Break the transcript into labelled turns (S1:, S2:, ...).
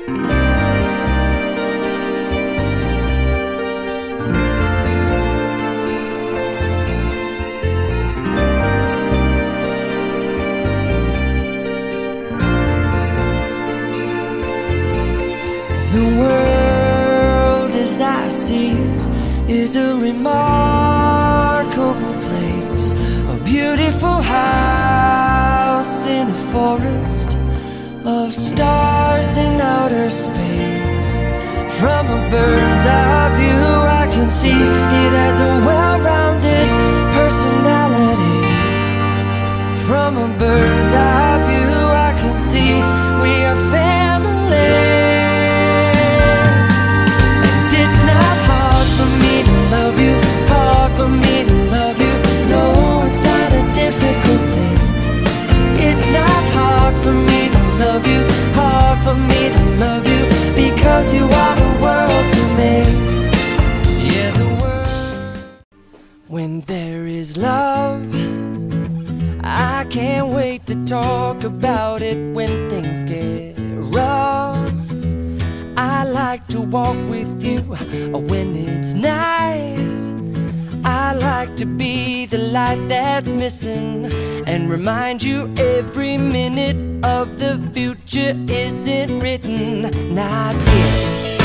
S1: The world as I see it is a remarkable place, a beautiful house in a forest of stars in outer space. From a bird's eye view I can see it has a well-rounded personality. From a bird's eye view I can see we are family. Love you, hard for me to love you. No, it's not a difficult thing. It's not hard for me to love you, hard for me to love you, because you are the world to me. Yeah, the world. When there is love, I can't wait to talk about it when things get rough. I like to walk with you when it's night. I like to be the light that's missing and remind you every minute of the future isn't written, not yet.